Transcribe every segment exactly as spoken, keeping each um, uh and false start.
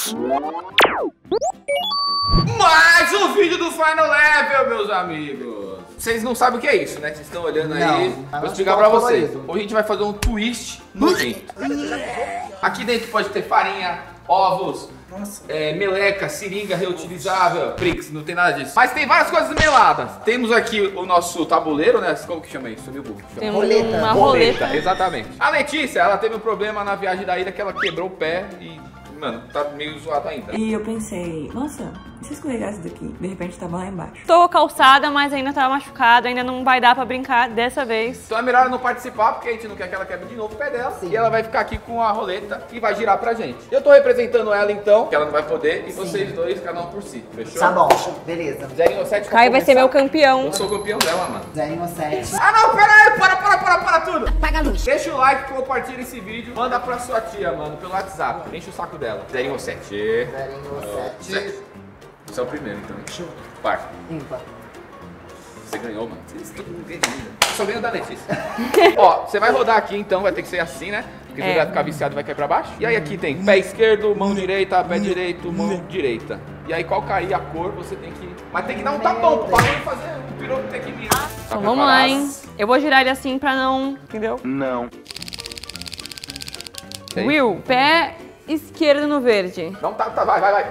Mais um vídeo do Final Level, meus amigos. Vocês não sabem o que é isso, né? Vocês estão olhando aí. Não, vou explicar pra vocês. Hoje a gente vai fazer um twist nojento. Aqui dentro pode ter farinha, ovos, é, meleca, seringa reutilizável, Prix, não tem nada disso. Mas tem várias coisas meladas. Temos aqui o nosso tabuleiro, né? Como que chama isso? Meu burro. Tem Roleta. uma Roleta, roleta. exatamente. A Letícia, ela teve um problema na viagem da ida que ela quebrou o pé e, mano, tá meio zoado ainda. E eu pensei, nossa, e se escorregasse daqui? De repente tava lá embaixo. Tô calçada, mas ainda tá machucada, ainda não vai dar pra brincar dessa vez. Então é melhor ela não participar, porque a gente não quer que ela quebre de novo o pé dela. Sim. E ela vai ficar aqui com a roleta e vai girar pra gente. Eu tô representando ela então, que ela não vai poder, e Sim. vocês dois, cada um por si, fechou? Tá bom, beleza. Zerinho ou sete. Caio vai ser meu campeão. Eu sou o campeão dela, mano. zero ou sete. Ah não, pera aí, para, para, para, para tudo. Apaga a luz. Deixa o like, compartilha esse vídeo, manda pra sua tia, mano, pelo WhatsApp. Enche o saco dela. Zerinho ou sete. zero ou sete. Sete. Você é o primeiro, então. Par. Ímpar. Você ganhou, mano. Vocês estão entendidos. Só ganhou da Letícia. Ó, você vai rodar aqui, então vai ter que ser assim, né? Porque você É. vai ficar viciado e vai cair pra baixo. E aí aqui tem pé esquerdo, mão direita, pé direito, mão direita. E aí qual cair a cor, você tem que... Mas tem que dar um tapão pro bagulho fazer o piroco tem que mirar. Tá Então vamos lá, preparado? hein? Eu vou girar ele assim pra não... Entendeu? Não. Sei. Will, pé esquerdo no verde. Não tá, tá, vai, vai, vai.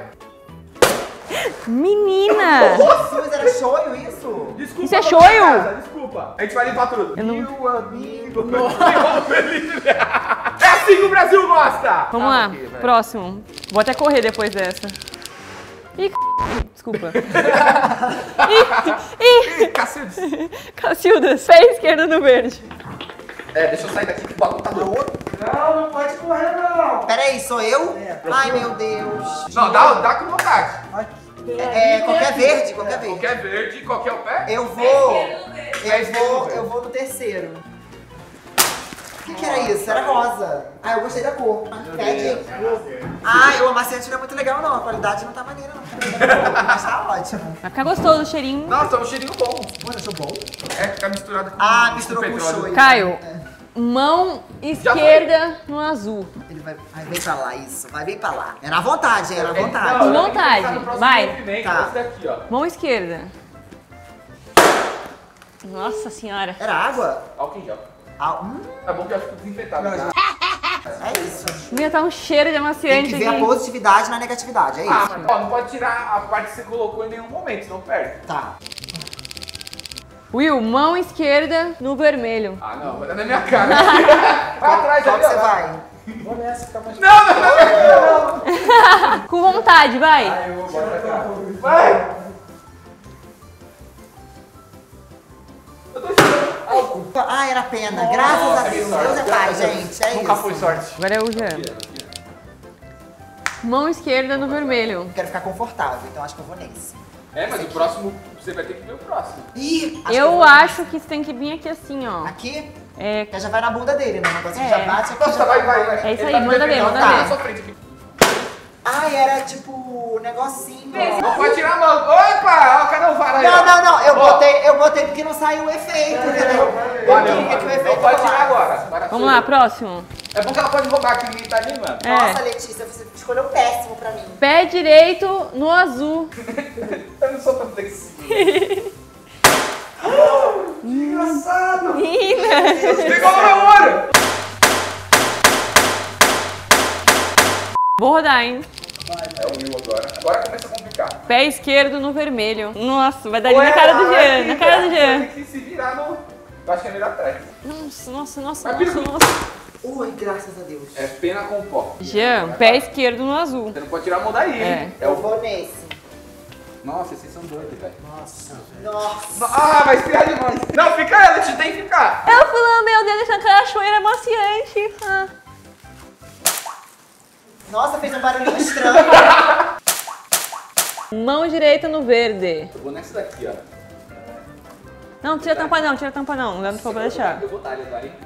Menina! Nossa, mas era shoyu isso? Desculpa. Isso é dona shoyu? casa, Desculpa. A gente vai limpar tudo. Eu não- Meu amigo. É assim que o Brasil gosta. Vamos Ah, lá, ok, vai. próximo. Vou até correr depois dessa. Ih, c... desculpa. Ih, ih, Cacildes. Cacildas, pé esquerdo no verde. É, deixa eu sair daqui que o bagulho tá louco. Não, não pode correr não. Peraí, sou eu? Ai, meu Deus. Não, dá, dá com vontade. É, qualquer verde, qualquer verde. Qualquer verde, qualquer o pé. Eu vou... Pé Eu esquerdo vou, no verde. eu vou no terceiro. O que, que era isso? Era rosa. Ah, eu gostei da cor. Pede. Ah, o amaciante não é muito legal não. A qualidade não tá maneira não. Mas tá ótimo. Vai ficar gostoso o cheirinho. Nossa, é um cheirinho bom. Pô, achou bom? É, fica misturado com Ah, misturou com petróleo. shoyu. Caio, É. mão esquerda no azul. Ele vai, vai bem pra lá, isso. Vai bem pra lá. É na vontade, é na É, vontade. não, eu tenho que Vontade. pensar no próximo Vai. movimento, Tá. esse daqui, ó. Mão esquerda. Nossa senhora. Era água? Álcool em gel. Ah, hum, É bom que eu fico desinfetado. Tá? é isso. Devia estar um cheiro de Tem amaciante que ver a aqui. positividade na negatividade, é isso. Ah, mas ó, não pode tirar a parte que você colocou em nenhum momento, senão perde. Tá. Will, mão esquerda no vermelho. Ah, não, vai dar na minha cara. Vai atrás, Qual ali, que você ó. vai? Não, não, não, não, não. Com vontade, vai. Vai. Eu tô esperando álcool. Ah, era pena. Graças a Nossa, Deus. que sorte. Deus é pai, gente. É Nunca isso. foi sorte. Agora é o Jean. Mão esquerda no vermelho. Quero ficar confortável, então acho que eu vou nesse. É, mas o próximo, você vai ter que ver o próximo. Ih, acho que Eu vou- acho que você tem que vir aqui assim, ó. Aqui? É, Que já vai na bunda dele, né? O negócio que É. já bate aqui. Nossa, já vai, vai, vai. É isso Ele aí, tá me manda ver, defendendo, manda tá ver. na sua frente aqui. Ah, era tipo negocinho. Não pode tirar a mão. Opa, ó, cadê o VAR aí? Não, ó? não, não. Eu Ó, botei, eu botei porque não saiu o efeito, entendeu? Eu Valeu, queria que o mano. efeito Não pode tirar rolasse. agora. Agora vamos sou lá, eu. próximo. É bom que ela pode roubar aqui, ninguém tá animando. É. Nossa, Letícia, você escolheu péssimo pra mim. Pé direito no azul. Eu não sou tão flexível. Engraçado. Menina. Pegou no meu olho. Vou rodar, hein? É o Will agora. Agora começa a complicar. Pé esquerdo no vermelho. Nossa, vai dar ali na cara do Jean, na cara do Você Jean. tem que se virar no... Eu acho que é melhor atrás. Nossa, nossa, nossa, Vai, nossa, Piru. nossa. Ui, graças a Deus. É pena com pó. Jean, pé esquerdo no azul. Você não pode tirar a mão daí, hein? É Eu o... vou nesse. Nossa, vocês são doidos, velho. Nossa. Nossa. Ah, vai espirrar demais. Não, fica ela, te tem que ficar. Eu fui lamber o dedo achando que era cachoeira amaciante. Ah. Nossa, fez um barulhinho estranho. Mão direita no verde. Eu vou nessa daqui, ó. Não, tira a tampa não, tira a tampa não. Não dá pra deixar. Eu vou dar, ele vai.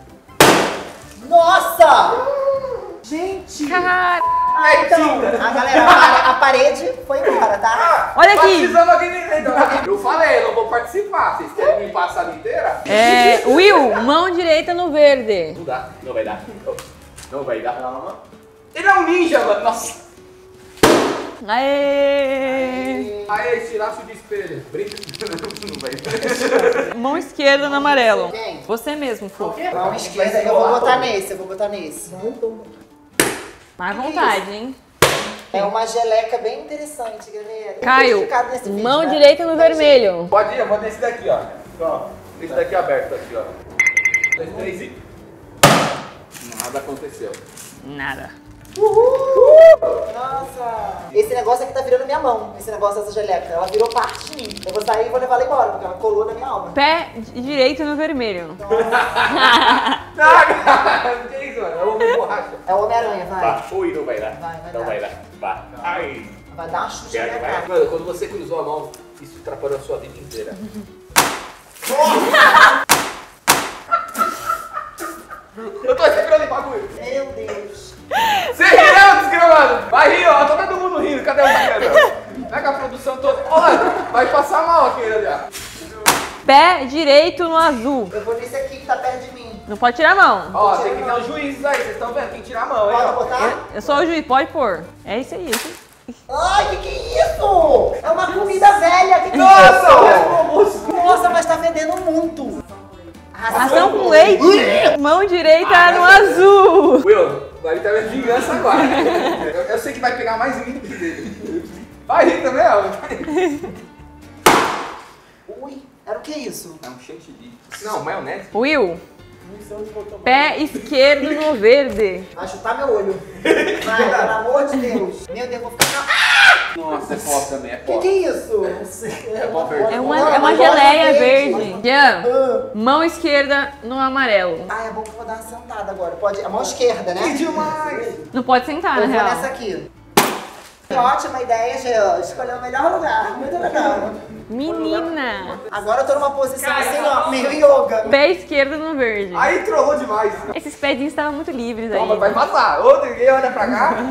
Nossa! Gente! Cara, Ah, então, a galera, a pare- a parede foi embora, tá? olha aqui. Batizando alguém dentro. Eu falei, eu não vou participar. Vocês querem me passar a sala inteira? É, Will, mão direita no verde. Não dá, não vai dar. Não vai dar. Ele é um ninja, mano. Nossa. Aê! Aí, tiraço de espelho. Brinca. Não vai. Mão esquerda no amarelo. Quem? Você mesmo, Fô. Mão esquerda, eu vou botar nesse, eu vou botar nesse. Mais vontade, hein? É uma geleca bem interessante, galera. Tem Caio, certificado nesse vídeo, mão né? direita no vermelho. Pode ir, eu vou nesse daqui, ó. Ó, esse daqui aberto aqui, ó. Dois, três e... Nada aconteceu. Nada. Uhul! Nossa! Esse negócio aqui tá virando minha mão, esse negócio dessa geleca. Ela virou parte de mim. Eu vou sair e vou levar ela embora, porque ela colou na minha alma. Pé direito no vermelho. Não, cara! Não tem isso, mano. É o homem borracha. É o Homem-Aranha, vai. Vai, ui, não vai dar. Vai, vai não dar. vai dar. Vai. Ai. Vai dar uma chucha na Vai, minha vai. cara. Mano, quando você cruzou a mão, isso atrapalhou a sua vida inteira. Eu tô segurando em bagulho. Meu Deus. Você rindo, desgramado! Vai rir, ó. Tá todo mundo rindo. Cadê o Instagram? Pega a produção toda. Olha, vai passar mal aqui, olha. Pé direito no azul. Eu vou nesse aqui que tá perto de mim. Não pode tirar a mão. Ó, tem que ter os juízes aí. Vocês estão vendo? Tem que tirar a mão, hein? Pode ó. botar? Eu, eu sou o juiz, pode pôr. É isso aí. Isso aí. Ai, que que é isso? É uma comida velha. Que que Nossa, é isso? olha o almoço. Nossa, mas tá fedendo muito. Ração com leite. Mão direita no azul. Will, vai ter minha vingança agora. Eu, eu sei que vai pegar mais rir do que dele. Vai rir também, ó. Ui, era o que isso? É um chantilly. Não, maionese. Will, pé esquerdo no verde. Vai chutar meu olho. Vai, pelo amor de Deus. Meu Deus, vou ficar... Nossa, é pó também, é Que pó. que é isso? Não sei. É pó verde. É uma, Não, é uma mas olha geleia verde. verde. Jean, Ah. mão esquerda no amarelo. Ah, é bom que eu vou dar uma sentada agora. Pode... A mão esquerda, né? Que demais! Não pode sentar, na Eu vou real. nessa aqui. Que ótima ideia, Jean. Escolheu o melhor lugar. Muito legal. Menina. Agora eu tô numa posição assim, ó, meio yoga. Pé esquerdo no verde. Aí trollou demais. Esses pedinhos estavam muito livres aí. Toma, vai passar. Outro, ninguém olha pra cá.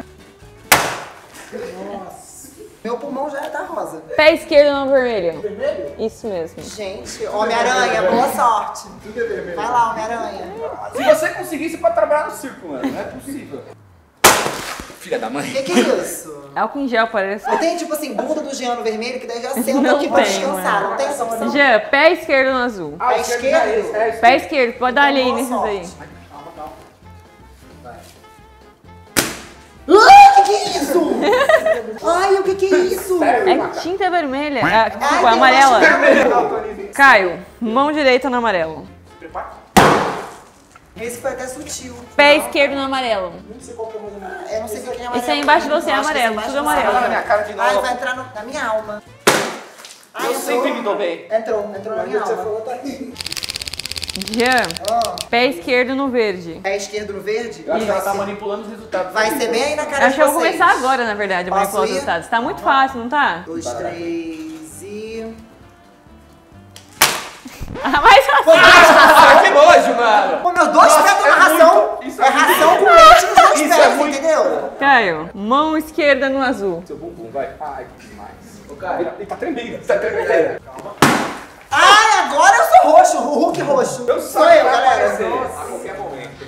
Meu pulmão já tá rosa. Pé esquerdo no vermelho. Vermelho? Isso mesmo. Gente, Homem-Aranha, boa sorte. Vai lá, Homem-Aranha. Se você conseguir, você pode trabalhar no circo, mano. Não é possível. Filha da O mãe. que que é isso? Álcool em gel parece. Eu tenho tipo assim, bunda do Jean no vermelho, que daí já senta Não aqui pra tem, descansar. mano. Não tem essa opção? Jean, pé esquerdo no azul. Ah, Pé o esquerdo já é esquerdo? esse, é esse. Pé esquerdo, pode dar ali Boa nesses sorte. aí. Ai, que que é isso? Ai, o que que é isso? É tinta vermelha. Ah, Ai, desculpa, tem amarela. Vermelho. Caio, mão direita no amarelo. Esse foi até sutil. Pé esquerdo no amarelo. Eu não sei o que é amarelo. Esse aí embaixo de você é Eu acho que esse amarelo, embaixo tudo de você é amarelo. Olha na minha cara de novo. Ai, vai entrar no- na minha alma. Ai, Eu entrou. sempre me dou bem. Entrou, entrou na minha alma. Jean, Ó, pé esquerdo no verde. pé esquerdo no verde. Eu acho que ela tá Vai ser- manipulando os resultados. Vai ser bem aí na cara Acho de que eu vou vocês. começar agora, na verdade, a Posso manipular os ir? resultados. Tá muito fácil, não tá? Dois, três e... Ah, mais fácil. Ah, que nojo, mano. Pô, meus dois Nossa, pés estão é na ração. muito- isso É é ração com leite nos dois Isso é pés, muito- entendeu? Caio, mão esquerda no azul. Seu bumbum, vai. Ai, que demais. Ô, cara, ele tá tremendo. Tá tremendo. Ai, agora eu sou roxo, o Hulk roxo. Eu Sou sei, eu, vai galera. aparecer a qualquer momento.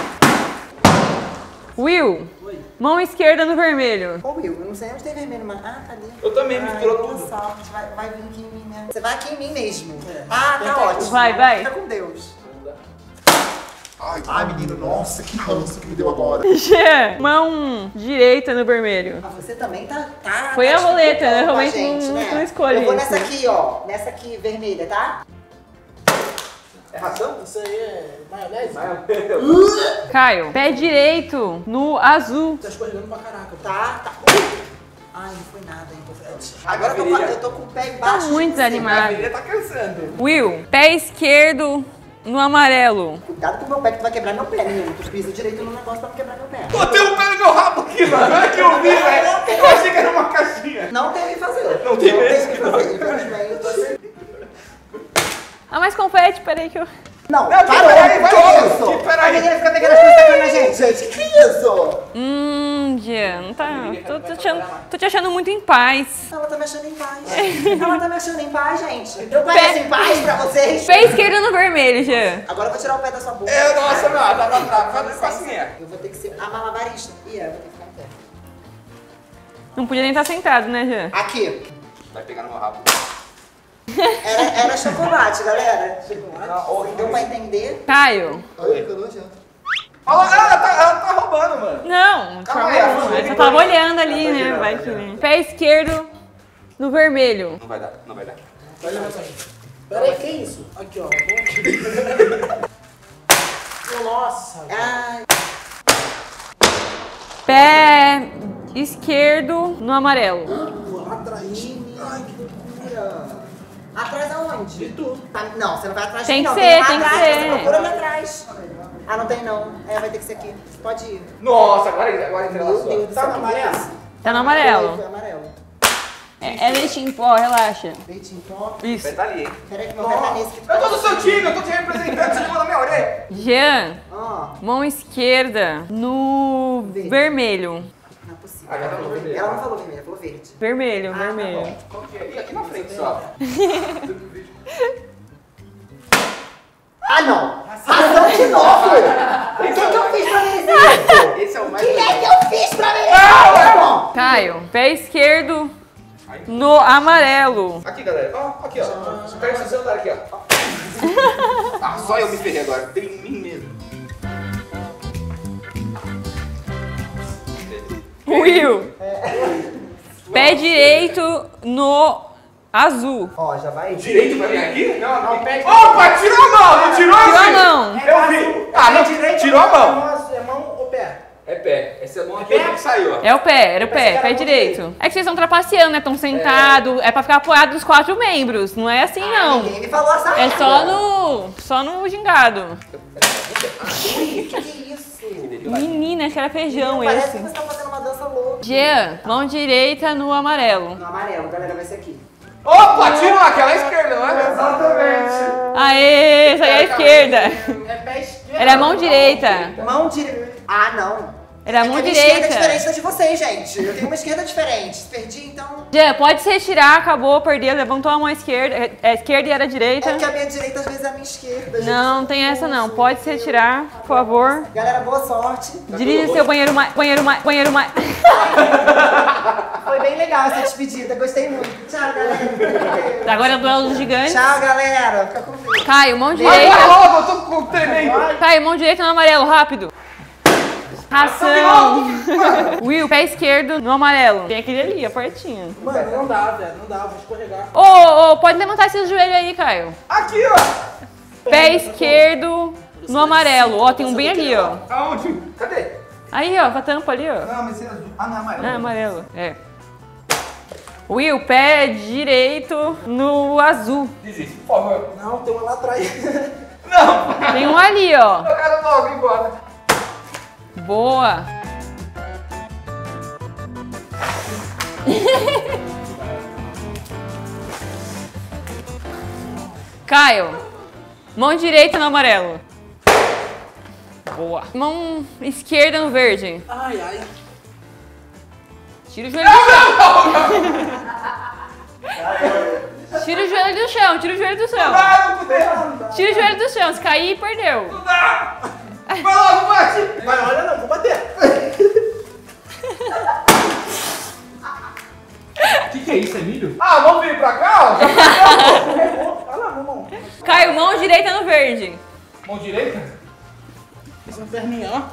Will, mão esquerda no vermelho. Ô, Will, eu não sei onde tem vermelho, mas... Ah, tá ali. Eu também, Ai, misturou boa tudo. sorte. Vai, vai vir aqui em mim, né? Você vai aqui em mim mesmo. Ah, tá ótimo. Vai, vai. Fica com Deus. Ai, ai, menino, nossa, que ranço que me deu agora. Jean, mão direita no vermelho. Ah, você também tá... tá Foi tá a roleta, disputando né? com a Realmente gente, não- né? não escolhe Eu vou isso. nessa aqui, ó. Nessa aqui, vermelha, tá? É ração? Isso aí é maionese? Caio, pé direito no azul. Tá escorregando pra caraca. Tá, tá. Ui. Ai, não foi nada, hein, Confete. Agora eu tô, com- eu tô com o pé embaixo. Tá muito de você. A desanimado. filha tá cansando. Will, pé esquerdo no amarelo. Cuidado com o meu pé que tu vai quebrar meu pé, menino. Tu pisa direito no negócio pra não quebrar meu pé. Pô, tem um pé no meu rabo aqui, mano. Olha que eu vi, velho. Eu achei que era uma caixinha. Não tem o que fazer. Não tem mesmo o que fazer. Infelizmente, você... Ah, mais confete, peraí que eu... Não, Não, parou. peraí, vai que logo. isso? Que peraí. A menina fica pegando as coisas e sacando na gente, gente. Que isso? Hum, Jean, não tá... Tô, tô, te, achando- tô te achando muito em paz. Ela tá me achando em paz. Ela tá me achando em paz, gente. Eu pareço em paz pra vocês? Pé esquerdo no vermelho, Jean. Agora eu vou tirar o pé da sua boca. É, nossa, meu. Tá, tá, tá. Faz assim, é. Eu vou ter que ser a malabarista. Ih, eu vou ter que ficar em pé. Não podia nem estar sentado, né, Jean? Aqui. Vai pegar no meu rabo. Era, era chocolate, galera. Deu pra entender? Caio. Ai, ficou nojento. Olha lá, ela tá, ela tá roubando, mano. Não, Calma calma aí, não. a Eu só tava olhando ali, né? Vai que né. Pé esquerdo no vermelho. Não vai dar, não vai dar. Vai levantar aí. Pera aí, que isso? Aqui, ó. Nossa. Ai, Pé esquerdo no amarelo. Atrás. ai, que loucura. Atrás aonde? De tudo. Tá, não, você não vai atrás Tem de mim, que não. ser, lá tem que atrás, ser. Você procura ali atrás. Ah, não tem não. É, vai ter que ser aqui. Pode ir. Nossa, agora, agora Meu entrelaçou. Deus do Tá céu. na amarela? Tá no Foi, amarelo. foi amarelo. É, é leite em pó, relaxa. Leite em pó. Isso. Vai tá ali, hein? Peraí que meu pé tá nesse que Eu tô do seu time, eu tô te representando, você ligou na minha orelha. Jean, Ó, mão esquerda no Verde. vermelho. não é possível. Ah, já tá no vermelho. Ela não falou vermelho, ela falou verde. Vermelho, Ah, vermelho. tá Qual que é? E aqui na frente só. Ah, não! Razão de novo! O que, que eu fiz pra merecer isso? Esse é o O mais que é bonito. que eu fiz pra merecer isso? Caio, pé esquerdo no amarelo. Aqui, galera. Ó, aqui, ó. Pega esse celular aqui, ó. Ah, só eu me ferrei agora. Tem em mim mesmo. Will, pé direito no azul. Ó, já vai. Direito pra mim aqui? Não, não. pega. Opa, tirou a mão, não tirou Tirou a assim? mão. Eu vi. Ah, não, tirou a mão. É mão ou pé? É pé. Essa mão aqui que saiu, ó. É o pé, era o pé, Pensei que pé era direito. É que vocês estão trapaceando, né? Estão sentados, é pra ficar apoiado dos quatro membros. Não é assim, não. Ninguém me falou essa É merda. só no. só no gingado. Ui, que que é isso? Menina, acho que era feijão Parece esse. que você tá fazendo uma dança louca. Jean, mão direita no amarelo. No amarelo, galera, vai ser aqui. Opa, tirou aquela esquerda, não é? Exatamente. Aê, essa aí é a esquerda. É pé esquerdo. Era a mão direita. Mão direita. Ah, não. Era a É mão que a minha esquerda é direita. diferente da de vocês, gente. Eu tenho uma esquerda diferente. Perdi, então... Jean, pode se retirar, acabou, perdeu, levantou a mão esquerda. É esquerda e era direita. É que a minha direita às vezes é a minha esquerda, gente. Não, não tem essa não. Pode se retirar, por favor. Galera, boa sorte. Dirija seu banheiro mais. Banheiro mais. Banheiro mais. Foi bem legal essa despedida, gostei muito. Tchau, galera. Agora é o duelo dos gigantes. Tchau, galera. Fica com Deus. Caio, mão Vai direita. logo, eu tô com tremendo. Caio, mão direita no amarelo, rápido. Ração. Will, pé esquerdo no amarelo. Tem aquele ali, a portinha. Mano, não dá, velho. Não dá, vou escorregar. Ô, ô, ô, pode levantar esses joelhos aí, Caio. Aqui, ó. Pé esquerdo no amarelo. Ó, tem um bem ali, ó. Aonde? Cadê? Aí, ó, com a tampa ali, ó. Não, mas esse é azul. Ah, não, é amarelo. Ah, amarelo. É. Will, pé direito no azul. Desiste, por favor. Não, tem uma lá atrás. Não, Tem um ali, ó. eu quero logo ir embora. Boa. Caio, mão direita no amarelo. Boa. Mão esquerda no verde. Ai, ai. Tira o joelho do chão. Tira o joelho do chão, tira o joelho do chão. Ah, não puder. Tira o joelho do chão, se cair, perdeu. Não dá. Vai logo, bate. Vai, olha não, vou bater. O que, que é isso, é milho? Ah, vamos vir pra cá, ó. Olha lá, meu irmão. Caio, mão direita no verde. Mão direita? Esse é um perninha, ó.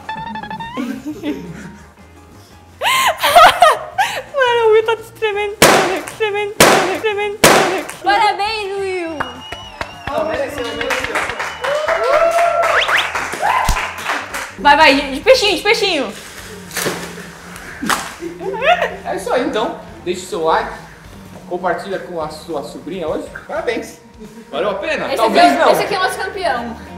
Mano, o Will tá te experimentando, experimentando, experimentando. Parabéns, Will. Não, mereceu, mereceu. Vai, vai, de peixinho, de peixinho. É isso aí, então. Deixe o seu like. Compartilha com a sua sobrinha hoje. Parabéns. Valeu a pena? Esse aqui, Talvez é, não. esse aqui é o nosso campeão.